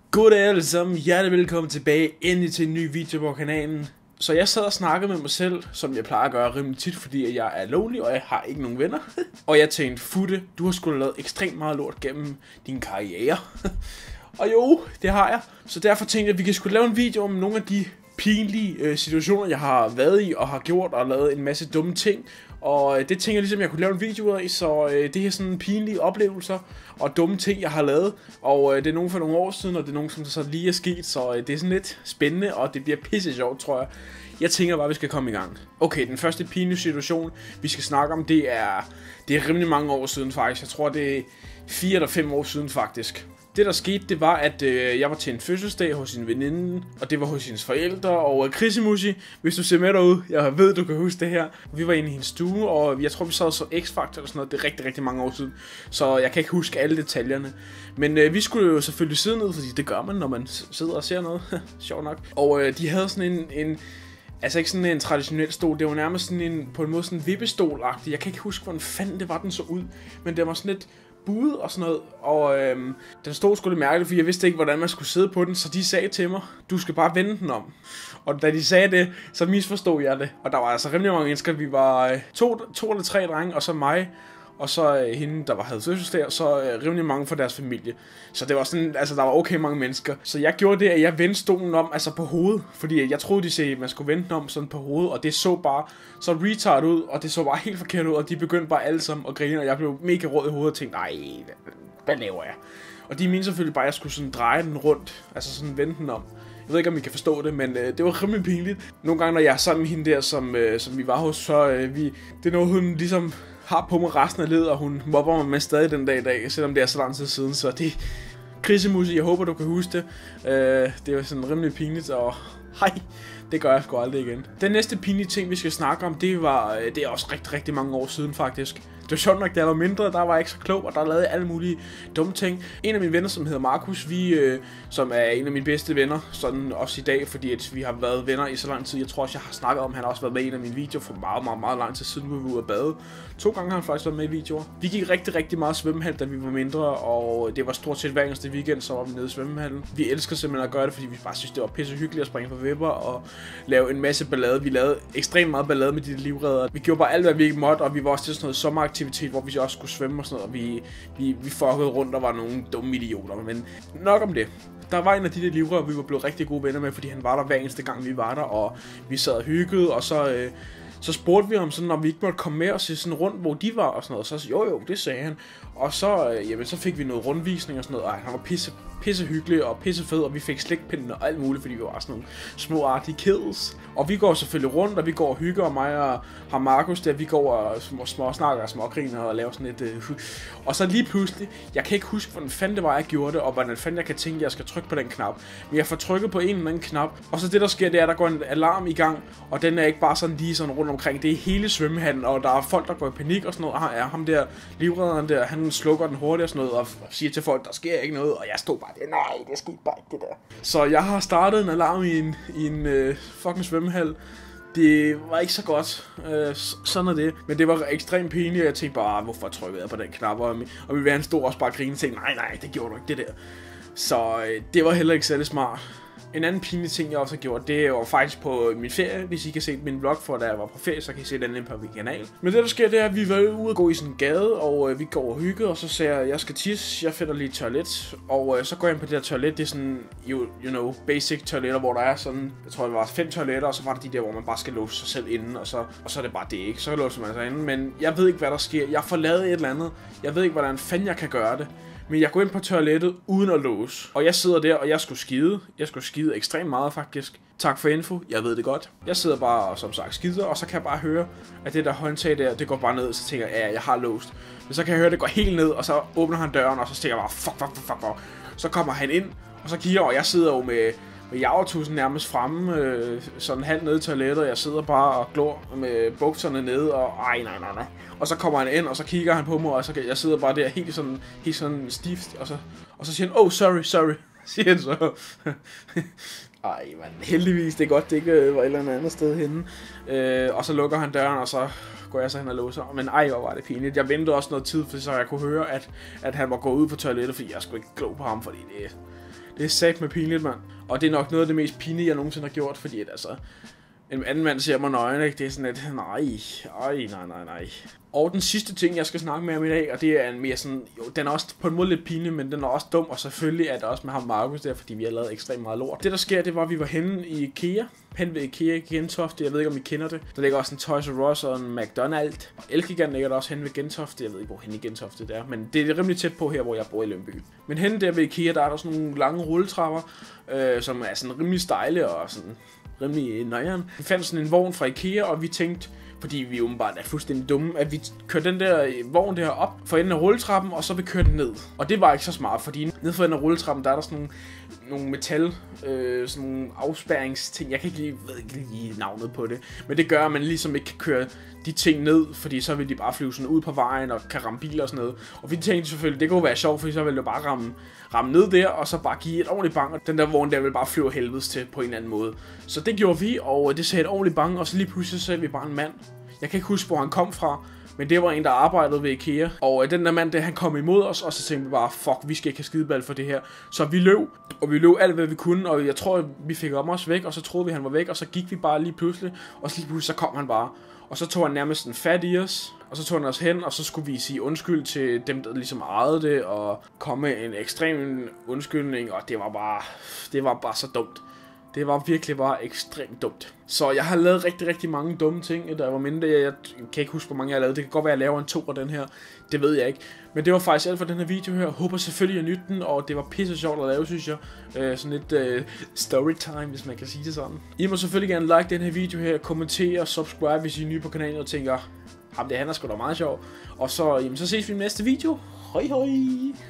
Goddag alle sammen, hjertelig velkommen tilbage endelig til en ny video på kanalen. Så jeg sad og snakkede med mig selv, som jeg plejer at gøre rimelig tit, fordi jeg er lonely, og jeg har ikke nogen venner. Og jeg tænkte, Futte, du har sgu da lavet ekstremt meget lort gennem din karriere. Og jo, det har jeg. Så derfor tænkte jeg, at vi kan sgu lave en video om nogle af de pinlige situationer, jeg har været i og har gjort og lavet en masse dumme ting. Og det tænker jeg ligesom, jeg kunne lave en video af, så det er sådan pinlige oplevelser og dumme ting, jeg har lavet. Og det er nogle for nogle år siden, og det er nogle, som så lige er sket, så det er sådan lidt spændende, og det bliver pisse sjovt, tror jeg. Jeg tænker bare, vi skal komme i gang. Okay, den første pinlige situation, vi skal snakke om, det er rimelig mange år siden faktisk. Jeg tror, det er 4 eller 5 år siden faktisk. Det der skete, det var, at jeg var til en fødselsdag hos en veninde, og det var hos hendes forældre, og Chrissy, hvis du ser med derude, jeg ved, du kan huske det her. Vi var inde i hendes stue, og jeg tror, vi sad så X-Factor eller sådan noget, det er rigtig, rigtig mange år siden, så jeg kan ikke huske alle detaljerne. Men vi skulle jo selvfølgelig sidde ned, fordi det gør man, når man sidder og ser noget, sjovt nok. Og de havde sådan altså ikke sådan en traditionel stol, det var nærmest sådan på en måde sådan en vippestol-agtig. Jeg kan ikke huske, hvordan fanden det var, den så ud, men det var sådan lidt buet og sådan noget, og den stod sgu lidt mærkeligt, fordi jeg vidste ikke, hvordan man skulle sidde på den, så de sagde til mig, du skal bare vende den om. Og da de sagde det, så misforstod jeg det, og der var altså rimelig mange mennesker. Vi var to eller tre drenge, og så mig, og så hende, der havde fødselsdag, og så rimelig mange fra deres familie. Så det var sådan, altså der var okay mange mennesker. Så jeg gjorde det, at jeg vendte stolen om, altså på hovedet, fordi jeg troede, de sagde, at man skulle vende den om sådan på hovedet, og det så bare så retard ud, og det så bare helt forkert ud, og de begyndte bare alle sammen at grine, og jeg blev mega rød i hovedet og tænkte, nej, hvad laver jeg? Og de mente selvfølgelig bare, at jeg skulle sådan dreje den rundt, altså sådan vende den om. Jeg ved ikke, om I kan forstå det, men det var rimelig pinligt. Nogle gange, når jeg er sammen med hende der, som vi var hos, så det er noget, hun ligesom har på mig resten af livet, og hun mobber mig med stadig den dag i dag, selvom det er så lang tid siden, så det Chrissy, jeg håber, du kan huske det. Det var sådan rimelig pinligt, og hej, det gør jeg sgu aldrig igen. Den næste pinlige ting, vi skal snakke om, det er også rigtig, rigtig mange år siden faktisk. Det var sjovt nok, da jeg var mindre, der var jeg ikke så klog, og der lavede alle mulige dumme ting. En af mine venner, som hedder Markus, som er en af mine bedste venner, sådan også i dag, fordi at vi har været venner i så lang tid. Jeg tror også, jeg har snakket om, han har også været med i en af mine videoer for meget, meget, meget lang tid siden, hvor vi var ude at bade. 2 gange har han faktisk været med i videoer. Vi gik rigtig, rigtig meget svømmehal, da vi var mindre, og det var stort set hver eneste weekend, så var vi nede i svømmehallen. Vi elsker simpelthen at gøre det, fordi vi bare synes, det var pisse hyggeligt at springe på vipper og lave en masse ballade. Vi lavede ekstremt meget ballade med de livredder. Vi gjorde bare alt, hvad vi ikke måtte, og vi var også til sådan noget sommeraktivitet, hvor vi også skulle svømme og sådan noget, og vi fuckede rundt og var nogle dumme idioter. Men nok om det. Der var en af de der livredder, vi var blevet rigtig gode venner med, fordi han var der hver eneste gang, vi var der, og vi sad og hyggede, og så spurgte vi ham sådan, om vi ikke måtte komme med og se sådan rundt, hvor de var og sådan noget. Og så jo, det sagde han. Og så fik vi noget rundvisning og sådan noget, og han var pisse hyggelig og pisse fed, og vi fik slikpinden og alt muligt, fordi vi var sådan nogle små artige kids. Og vi går selvfølgelig rundt, og vi går og hygger, og mig og ham Markus der, vi går og småsnakker og smågriner og laver sådan et og så lige pludselig, jeg kan ikke huske, hvordan fanden det var, jeg gjorde det, og hvordan fanden jeg kan tænke, at jeg skal trykke på den knap. Men jeg får trykket på en eller anden knap, og så det der sker, det er, at der går en alarm i gang, og den er ikke bare sådan lige sådan rundt omkring, det er hele svømmehallen, og der er folk, der går i panik og sådan noget. Ham der livredderen der, han slukker den hurtigt og sådan noget, og siger til folk, der sker ikke noget, og jeg stod bare der, nej, det skete bare ikke det der. Så jeg har startet en alarm i en fucking svømmehal. Det var ikke så godt, sådan er det, men det var ekstremt pinligt, og jeg tænkte bare, hvorfor trykkede jeg på den knap, og min ven stod også bare og grinede og tænkte, nej, det gjorde du ikke, det der. Så det var heller ikke særlig smart. En anden pinlig ting, jeg også har gjort, det var faktisk på min ferie. Hvis I kan se min vlog for, da jeg var på ferie, så kan I se den inde på min kanal. Men det der sker, det er, at vi var ude og gå i sådan en gade, og vi går og hygge, og så siger jeg skal tisse, jeg finder lige et toilet. Og så går jeg ind på det der toilet, det er sådan, you know, basic toiletter, hvor der er sådan, jeg tror det var 5 toiletter, og så var der de der, hvor man bare skal låse sig selv inden, og så er det bare det, ikke? Så låser man sig inden, men jeg ved ikke, hvad der sker. Jeg får lavet et eller andet, jeg ved ikke, hvordan fanden jeg kan gøre det. Men jeg går ind på toilettet uden at låse. Og jeg sidder der, og jeg skulle skide. Jeg skulle skide ekstremt meget, faktisk. Tak for info, jeg ved det godt. Jeg sidder bare og som sagt skider, og så kan jeg bare høre, at det der håndtag der, det går bare ned. Så tænker jeg, ja, jeg har låst. Men så kan jeg høre, at det går helt ned, og så åbner han døren, og så tænker jeg bare, fuck. Så kommer han ind, og så kigger jeg, og jeg sidder jo med javertusen nærmest fremme, sådan halvt nede i toilettet. Jeg sidder bare og glor med bukserne nede, og nej. Og så kommer han ind, og så kigger han på mig, og så jeg sidder bare der helt sådan stift, og så siger han, oh, sorry, siger han så. Ej, man, heldigvis, det er godt, det ikke var et eller andet sted henne. Og så lukker han døren, og så går jeg så hen og låser. Men ej, hvor var det pinligt. Jeg ventede også noget tid, for så jeg kunne høre, at han var gået ud på toilettet, fordi jeg skulle ikke glo på ham, fordi det Det er sagt med pinligt, mand. Og det er nok noget af det mest pinlige, jeg nogensinde har gjort, fordi at, altså, en anden mand ser mig nøgen, ikke? Det er sådan et, nej. Og den sidste ting, jeg skal snakke med om i dag, og det er en mere sådan, jo, den er også på en måde lidt pinlig, men den er også dum, og selvfølgelig er det også med ham Markus der, fordi vi har lavet ekstremt meget lort. Det der sker, det var, at vi var henne i IKEA, hen ved IKEA i Gentofte, jeg ved ikke om I kender det. Der ligger også en Toys R Us og en McDonald's. Og Elgiganten ligger der også hen ved Gentofte, jeg ved ikke hvor hen i Gentofte det er, men det er rimelig tæt på her, hvor jeg bor i Lyngby. Men henne der ved IKEA, der er der sådan nogle lange rulletrapper, som er sådan rimelig stejle og sådan rimelig nøjeren. Vi fandt sådan en vogn fra IKEA, og vi tænkte, fordi vi åbenbart er fuldstændig dumme, at vi kørte den der vogn der op for enden af rulletrappen, og så vi kørte den ned. Og det var ikke så smart, fordi ned for enden af rulletrappen, der er der sådan nogle metal, sådan nogle afspærringsting. Jeg kan ikke lige navnet på det, men det gør, at man ligesom ikke kan køre de ting ned, fordi så vil de bare flyve sådan ud på vejen og kan ramme biler og sådan noget. Og vi tænkte selvfølgelig, det kunne være sjovt, fordi så ville det bare ramme ned der, og så bare give et ordentligt bang, og den der vogn der ville bare flyve helvedes til på en eller anden måde. Så det gjorde vi, og det sagde et ordentligt bang, og så lige pludselig så vi bare en mand. Jeg kan ikke huske, hvor han kom fra, men det var en, der arbejdede ved IKEA. Og den der mand, han kom imod os, og så tænkte vi bare, fuck, vi skal ikke have skideball for det her. Så vi løb, og vi løb alt, hvad vi kunne, og jeg tror, vi fik om os væk, og så troede vi, han var væk, og så gik vi bare lige pludselig, og så lige pludselig, så kom han bare. Og så tog han nærmest en fat i os, og så tog han os hen, og så skulle vi sige undskyld til dem, der ligesom ejede det, og komme med en ekstrem undskyldning, og det var bare så dumt. Det var virkelig bare ekstremt dumt. Så jeg har lavet rigtig mange dumme ting, da jeg var mindre. Jeg kan ikke huske, hvor mange jeg har lavet. Det kan godt være, at jeg laver en 2 af den her. Det ved jeg ikke. Men det var faktisk alt for den her video her. Håber selvfølgelig, at I nytte den, og det var pisse sjovt at lave, synes jeg. Sådan lidt storytime, hvis man kan sige det sådan. I må selvfølgelig gerne like den her video her, kommentere og subscribe, hvis I er nye på kanalen og tænker, ham det han er sgu da meget sjov. Og så, så ses vi i næste video. Hej hej!